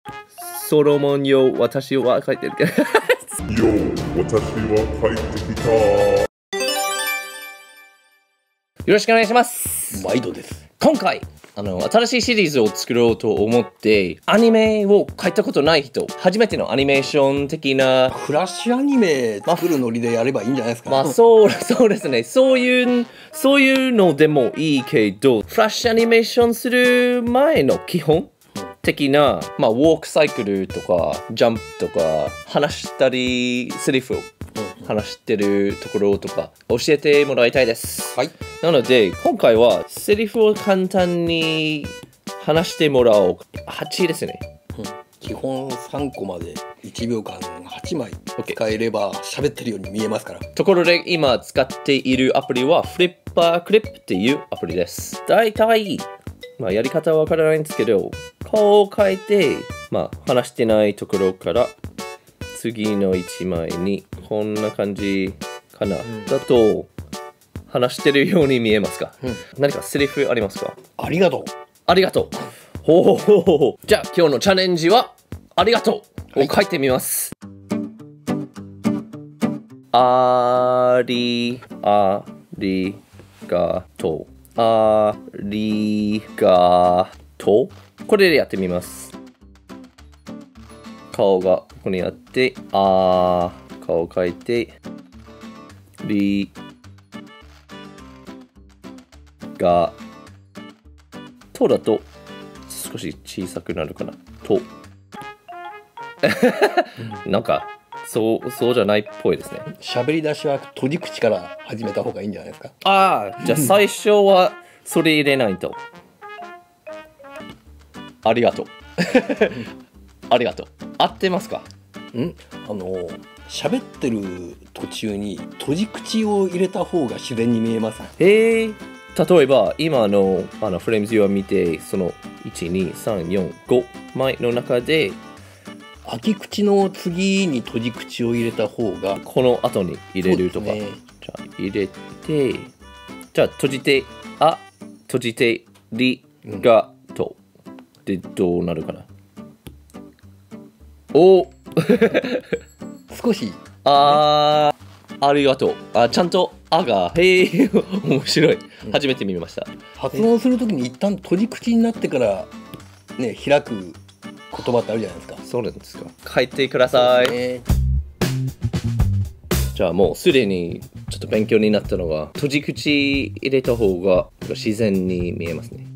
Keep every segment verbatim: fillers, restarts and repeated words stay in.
ソロモンよ、私は帰ってるけど。 よ、私は帰ってきた。よろしくお願いします。 毎度です。 今回、あの、新しいシリーズを作ろうと思って、アニメを描いたことない人、初めてのアニメーション的な。 フラッシュアニメ作るノリでやればいいんじゃないですか。 まあ、そう、そうですね。そういう、そういうのでもいいけど、フラッシュアニメーションする前の基本的な、まあ、ウォークサイクルとか、ジャンプとか、話したり、セリフを話してるところとか、教えてもらいたいです。 はい。 なので、今回は、セリフを簡単に話してもらおう。はちですね。 うん、基本さんこまでいちびょうかんはちまい使えれば喋ってるように見えますから。 ところで、今使っているアプリは、フリッパークリップっていうアプリです。だいたい、まあ、やり方はわからないんですけど、こう書いて、まあ、話してないところから、次のいちまいに、こんな感じかな。うん、だと、話してるように見えますか、うん、何かセリフありますか？ ありがとう。 ありがとう。ほうほうほうほう。じゃあ、今日のチャレンジは、ありがとうを書いてみます。はい、あり、ありがとう。ありがとう。これでやってみます。顔がここにあって、あー、顔を書いて、りがとだと少し小さくなるかな。と。なんか、そう、そうじゃないっぽいですね。 喋り出しは閉じ口から始めた方がいいんじゃないですか。 ああ、じゃあ最初はそれ入れないと。ありがとう。ありがとう。合ってますか？ んあの、喋ってる途中に閉じ口を入れた方が自然に見えます。 へえ。例えば、今のあのフレームズを見て、そのいち、に、さん、よん、ごまいの中で、 開き口の次に閉じ口を入れた方が、 この後に入れるとか。ね、じゃあ、入れて、じゃあ、閉じて、あ、閉じて、りがと。で、どうなるかな。お少し。 あー、ありがとう。あ、ちゃんと、あが、へえ、面白い。初めて見ました。 発音するときに一旦閉じ口になってから、ね、開く言葉ってあるじゃないですか。 そうなんですか。書いてください。ね、じゃあもうすでにちょっと勉強になったのが、閉じ口入れた方が自然に見えますね。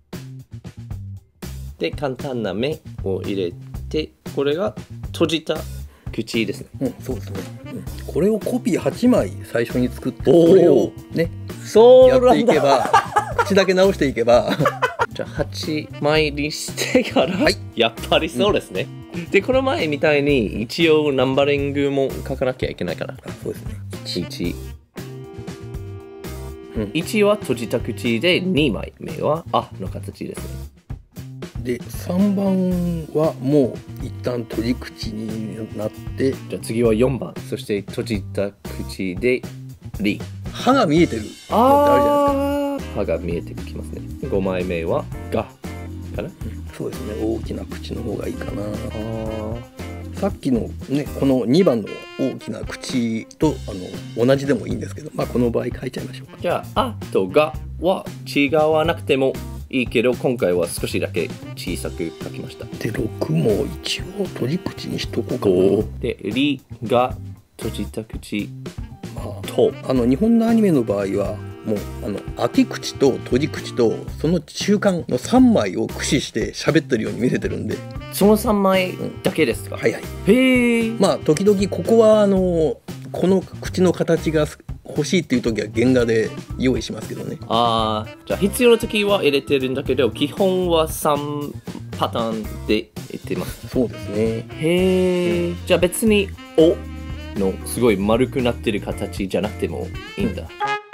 で、簡単な目を入れて、これが閉じた口ですね。 うん、そうですね。うん、これをコピーはちまい最初に作って、これをね、 そうやっていけば、口だけ直していけば。 じゃあはちまいにしてから、 はい、 やっぱりそうですね。うん、で、この前みたいに一応ナンバリングも書かなきゃいけないかな。 あ、そうですね。 いち。うん、いちは閉じた口で、にまいめはあの形ですね。 で、さんばんはもう一旦閉じ口になって、 じゃあ次はよんばん。そして閉じた口で、り。 歯が見えてるのってあるじゃないですか。 歯が見えてきますね。ごまいめはがかな、うん、 そうですね。大きな口の方がいいかな。あ、さっきのね、このにばんの大きな口とあの同じでもいいんですけど、まあこの場合書いちゃいましょうか。 じゃあ、あとがは違わなくてもいいけど、今回は少しだけ小さく書きました。 で、ろくも一応閉じ口にしとこうかな。 で、りが閉じた口と、 あの日本のアニメの場合はもうあの開き口と閉じ口とその中間のさんまいを駆使して喋ってるように見せてるんで。 そのさんまいだけですか？ うん、はいはい。 へえ。 まあ時々ここはあのこの口の形が欲しいっていう時は原画で用意しますけどね。ああ、じゃあ必要な時は入れてるんだけど、基本はさんパターンで入れてます。 そうですね。 へえ。じゃあ別におのすごい丸くなってる形じゃなくてもいいんだ。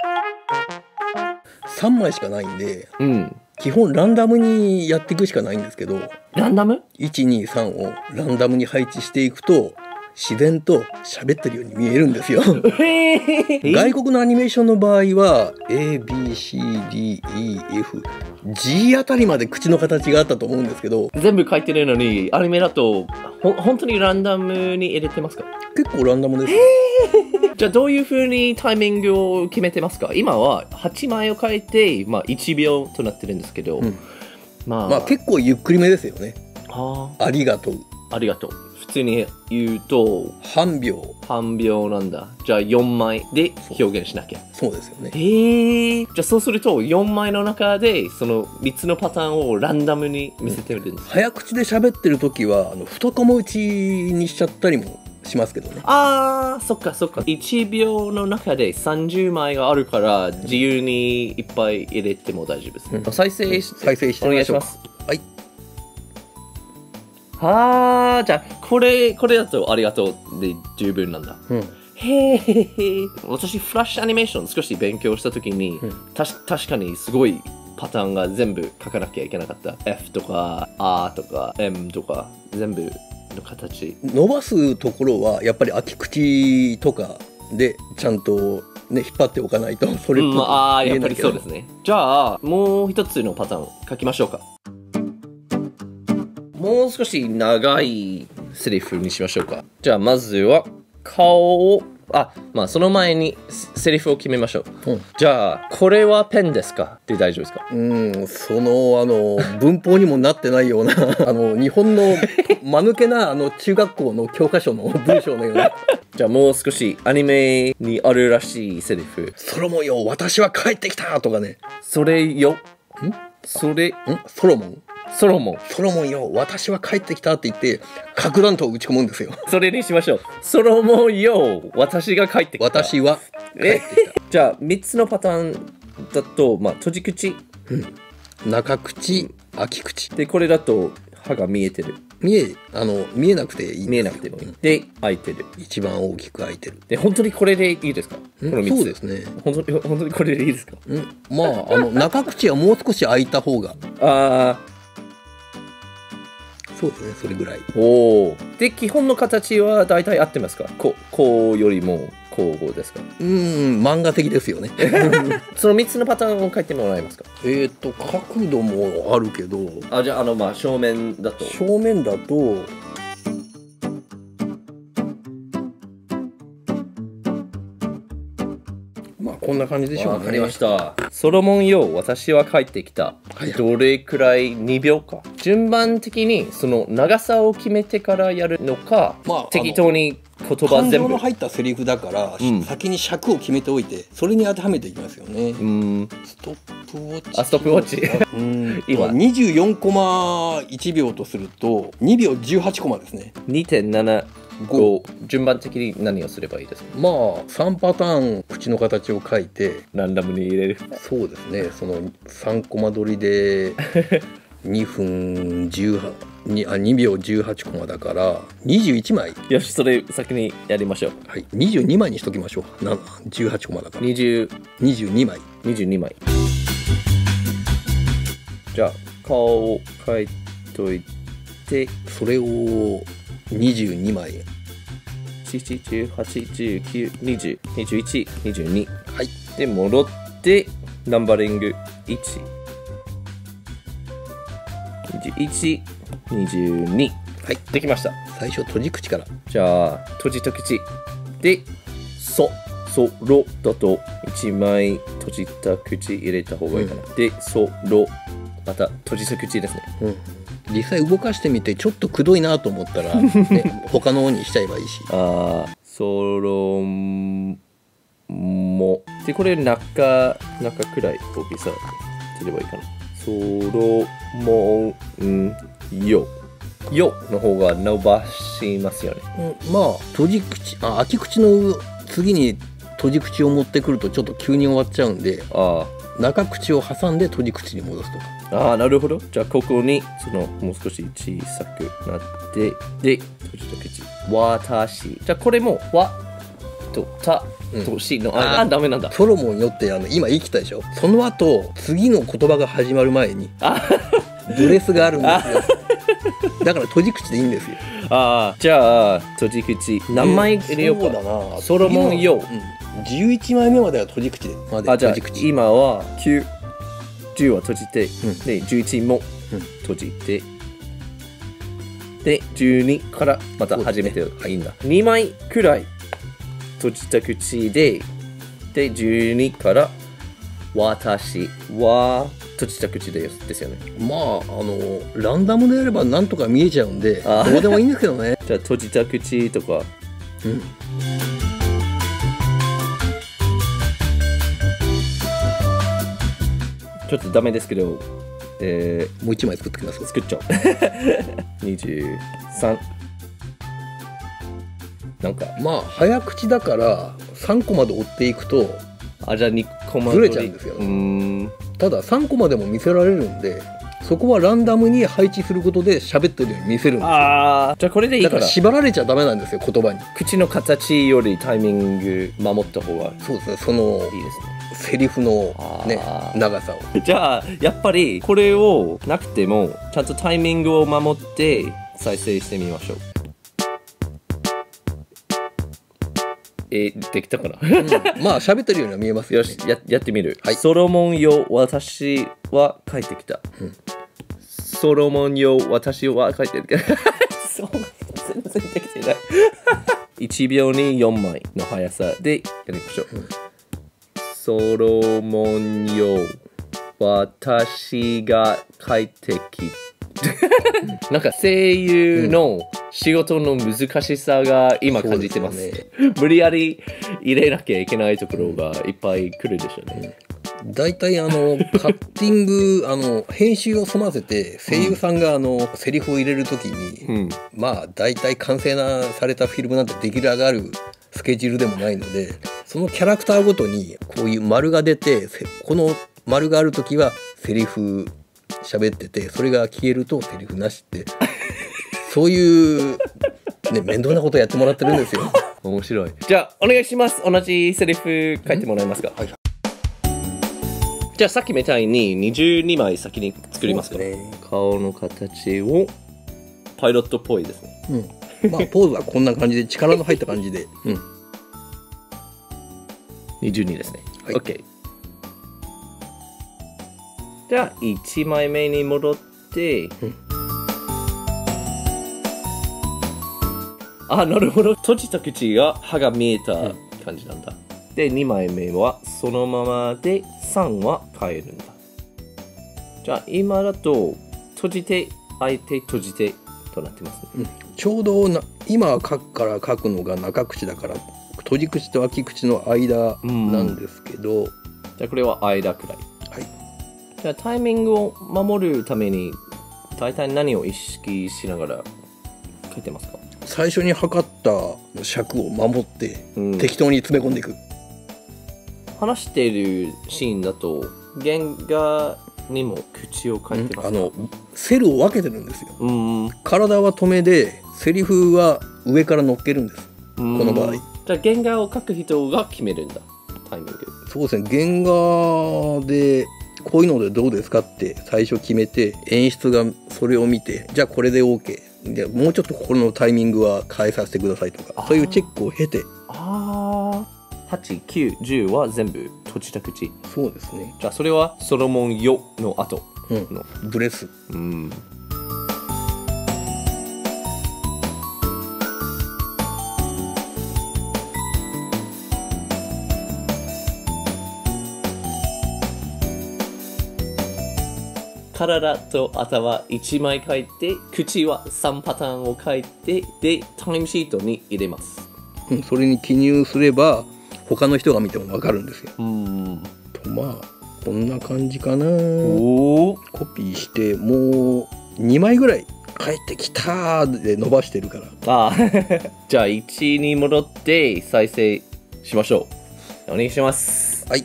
さんまいしかないんで、 うん、 基本ランダムにやっていくしかないんですけど、 ランダム ?いち、に、さん をランダムに配置していくと自然と喋ってるように見えるんですよ。 へー外国のアニメーションの場合は エービーシーディーイーエフジー あたりまで口の形があったと思うんですけど、 全部書いてるのにアニメだとほ本当にランダムに入れてますか？ 結構ランダムです。 じゃあどういう風にタイミングを決めてますか？今ははちまいを書いて、まあ、いちびょうとなってるんですけど、 うんまあ、 まあ結構ゆっくりめですよね。 あありがとう。 ありがとう。普通に言うと半秒。 半秒なんだ。じゃあよんまいで表現しなきゃ。 そうですよね。 へえ。じゃあそうするとよんまいの中でそのみっつのパターンをランダムに見せてるんです、うん、 早口で喋ってる時はあの太コマ打ちにしちゃったりもしますけどね。 あー、そっかそっか。いちびょうの中でさんじゅうまいがあるから自由にいっぱい入れても大丈夫ですね、うん、再生し再生してみましょう。 お願いします。 はい。 はあ、じゃあこれこれだとありがとうで十分なんだ、 うん、 へえ。私フラッシュアニメーション少し勉強した時に、うん、たし確かにすごいパターンが全部書かなきゃいけなかった。 F とか R とか M とか全部の形伸ばすところはやっぱり空き口とかでちゃんとね引っ張っておかないとそれっぽく見えないけど、うん、 ああやっぱりそうですね。じゃあもう一つのパターン書きましょうか。もう少し長いセリフにしましょうか。じゃあまずは顔をあまあその前にセリフを決めましょう、うん、じゃあこれはペンですかって大丈夫ですか？ うんそのあの文法にもなってないようなあの日本の間抜けなあの中学校の教科書の文章のようなじゃあもう少しアニメにあるらしいセリフ。 ソロモンよ私は帰ってきたとかね。 それよんそれんソロモンソロモンソロモンよ私は帰ってきたって言って核弾頭を撃ち込むんですよ。 それにしましょう。ソロモンよ私が帰ってきた。 私は帰ってきた。 じゃあみっつのパターンだと、まあ、閉じ口、 うん、中口開き口でこれだと歯が見えてる。 見えあの見えなくていい。 見えなくてもいい、うん、で開いてる。 一番大きく開いてる。 で本当にこれでいいですか？このみっつ。 そうですね。 本当に本当にこれでいいですか？ うん、まああの中口はもう少し開いた方がああそうですねそれぐらい。 おお。で基本の形は大体合ってますか？ここうよりも交互ですか？ うん漫画的ですよね。 そのみっつのパターンを書いてもらえますか？ えっと角度もあるけどあじゃああのまあ正面だと正面だとまあこんな感じでしょうね。 わかりました。ソロモンよ私は帰ってきた、はい、どれくらいにびょうか。順番的にその長さを決めてからやるのか、まあ、適当に言葉全部感情の入ったセリフだから、うん、先に尺を決めておいてそれに当てはめていきますよね。 うんストップウォッチあストップウォッチうん今にじゅうよんコマいちびょうとするとにびょうじゅうはちコマですね。 にてんななご 順番的に何をすればいいですか？ まあさんパターン口の形を書いてランダムに入れる。 そうですねそのさんコマ撮りでにふんじゅうはちにあにびょうじゅうはちコマだからにじゅういちまい。 よしそれ先にやりましょう。 はいにじゅうにまいにしときましょう。なじゅうはちコマだからにじゅうにじゅうにまいにじゅうにまい。じゃあ顔を描いといてそれをにじゅうにまいなな、じゅうはち、じゅうきゅう、にじゅう、にじゅういち、にじゅうに。 はい。 で、戻ってナンバリングいち、にじゅういち、にじゅうに。はい、できました。 最初閉じ口から。 じゃあ、閉じた口。で、そ、そ、ろだといちまい閉じた口入れた方がいいかな。うん、で、そ、ろ、また閉じた口ですね。 うん実際動かしてみてちょっとくどいなと思ったら、ね、他のにしちゃえばいいし。ああソロもでこれ中中くらい大きさすればいいかな。ソロモンよよの方が伸ばしますよね、 うん、まあ閉じ口あ開き口の次に閉じ口を持ってくるとちょっと急に終わっちゃうんであ中口を挟んで閉じ口に戻すとか。 ああなるほど。じゃあここにそのもう少し小さくなってで閉じた口私。じゃあこれもわとたとしの、うん、ああダメなんだ。 ソロモンよってあの今言い切ったでしょ。その後次の言葉が始まる前にドレスがあるんですよ。だから閉じ口でいいんですよ。 ああ、じゃあ閉じ口何枚入れようか。 そうだな。 ソロモン用。 うん、じゅういちまいめまでは閉じ口で。まであ、じゃあ閉じ口。 今はきゅう、じゅうは閉じて、 んでじゅういちもうん閉じて、でじゅうにからまた始めていいんだ。にまいくらい閉じた口で、でじゅうにから私は閉じた口ですですよね。 まああのランダムでやればなんとか見えちゃうんで、 あどうでもいいんですけどね。 じゃあ閉じた口とか。 うんちょっとダメですけど、えもう一枚作ってきますー、。作っちゃおう。にじゅうさん。なんか、 まあ早口だからさんこまで追っていくと、 あ、じゃあにこまずれちゃうんですようーん。 たださんこまでも見せられるんで、そこはランダムに配置することで喋ってるように見せるんですよ。 ああ、じゃあこれでいいだからから、 縛られちゃダメなんですよ、言葉に。 口の形よりタイミング守った方がそうですね、そのいいですね。 セリフのねあー長さを。 じゃあやっぱりこれをなくてもちゃんとタイミングを守って再生してみましょう。えー、できたかな。 うんまあ喋ってるようには見えますよね。 よし、ややってみる、 はいソロモンよ私は帰ってきた、 うんソロモンよ私は帰ってきた。そう全然できてない。いちびょうによんまいの速さでやりましょう、 うんソロモンよ私が帰ってきた。なんか声優の仕事の難しさが今感じてます。 そうです無理やり入れなきゃいけないところがいっぱい来るでしょうね。 大体あのカッティングあの編集を済ませて声優さんがあのセリフを入れるときに、 うん、 まあ大体完成なされたフィルムなんて出来上がるスケジュールでもないので、そのキャラクターごとにこういう丸が出て、せこの丸があるときはセリフ喋ってて、それが消えるとセリフなしってそういうね面倒なことやってもらってるんですよ。 面白い。じゃあお願いします。同じセリフ書いてもらえますか。 はいじゃあさっきみたいににじゅうにまい先に作りますか。 そうですね顔の形をパイロットっぽいですね。 うん、まあポーズはこんな感じで力の入った感じで、うん、 にじゅうにですね。 はい OK。じゃあいちまいめに戻って、 んあ、なるほど。閉じた口が歯が見えた感じなんだ。でにまいめはそのままでさんは変えるんだ。じゃあ今だと閉じて開いて閉じてとなってますね。 うん、ちょうどな今書くから書くのが中口だから閉じ口と開き口の間なんですけど、 じゃあこれは間くらい。 はい、 じゃあタイミングを守るために大体何を意識しながら書いてますか。 最初に測った尺を守って、 うん適当に詰め込んでいく。 話しているシーンだと原画にも口を書いてますか。 あのセルを分けてるんですよ。 うん体は止めでセリフは上から乗っけるんです。 この場合じゃあ原画を描く人が決めるんだ、タイミング。 そうですね、原画でこういうのでどうですかって最初決めて、演出がそれを見て、じゃあこれで OK でもうちょっとここのタイミングは変えさせてくださいとか、そういうチェックを経て。 ああ、はち、きゅう、じゅうは全部閉じた口。 そうですね、 じゃあそれはソロモンよの後うんの、 ブレス。 うん体と頭いちまい書いて、口はさんパターンを書いて、でタイムシートに入れます。 うんそれに記入すれば他の人が見ても分かるんですよ。 うんとまあこんな感じかな。 おお、 コピーしてもうにまいぐらい帰ってきたーで伸ばしてるから。 あーじゃあいちに戻って再生しましょう。お願いします。 はい、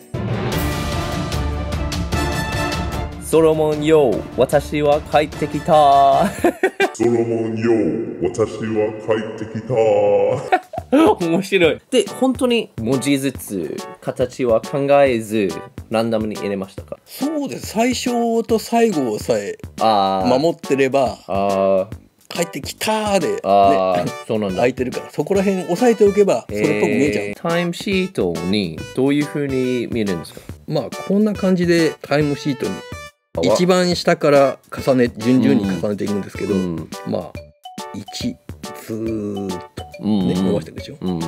ソロモンよ、私は帰ってきた。 ソロモンよ、私は帰ってきた。 面白い。で、本当に文字ずつ形は考えずランダムに入れましたか。 そうです。最初と最後さえああ、 守ってればあ帰ってきたーで、ね、 ああ、そうなんだ。 空いてるから、そこら辺押さえておけばそれっぽく見えちゃう。 えータイムシートにどういう風に見えるんですか？ まあこんな感じでタイムシートに一番下から重ね順々に重ねていくんですけど、 うんまあいちずーっとうんね、伸ばしていくでしょ。 うん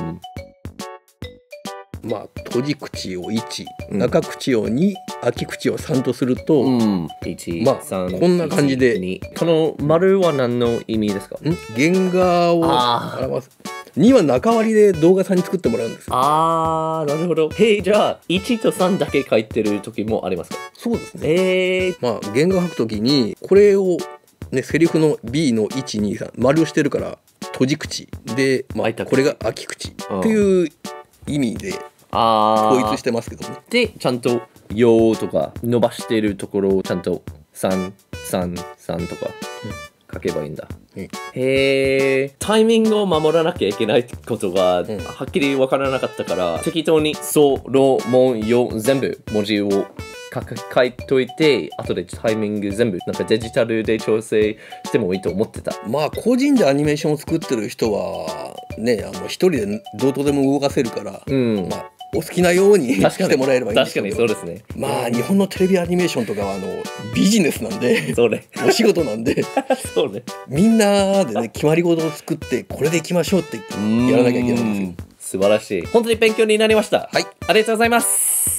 まあ閉じ口をいち、 うん中口をに、開き口をさんとすると、 うんいち、 まあさんこんな感じでいちにこの丸は何の意味ですか？ ん原画をあー表す。には中割りで動画さんに作ってもらうんですよ。 あー、なるほど。へえ、じゃあいちとさんだけ書いてる時もありますか？ そうですね。 えー、 まあ原画を書くときにこれをねセリフの ビー のいちにさん丸をしてるから閉じ口で、まあ、 開いた口これが開き口っていう意味であ統一してますけどね。 でちゃんと「よ」とか伸ばしてるところをちゃんとさん、さん、さんとか書けばいいんだ、 うんへえ。タイミングを守らなきゃいけないことがんはっきり分からなかったから、適当に「ソ」「ロ」「モン」「ヨ」全部文字を書く書いといて、後でタイミング全部なんかデジタルで調整してもいいと思ってた。 まあ個人でアニメーションを作ってる人はねあの一人でどうとでも動かせるから、 うん、 まあお好きなように確かにしてもらえればいいんです確かけど、 にそうですね。 まあ日本のテレビアニメーションとかはあのビジネスなんでそうねお仕事なんでそうねみんなでね決まり事を作ってこれでいきましょうってやらなきゃいけないんですよ。 素晴らしい。本当に勉強になりました。 はい、 ありがとうございます。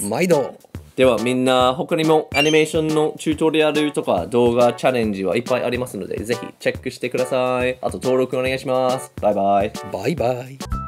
毎度。 ではみんな他にもアニメーションのチュートリアルとか動画チャレンジはいっぱいありますので、ぜひチェックしてください。あと登録お願いします。バイバイ。 バイバイ。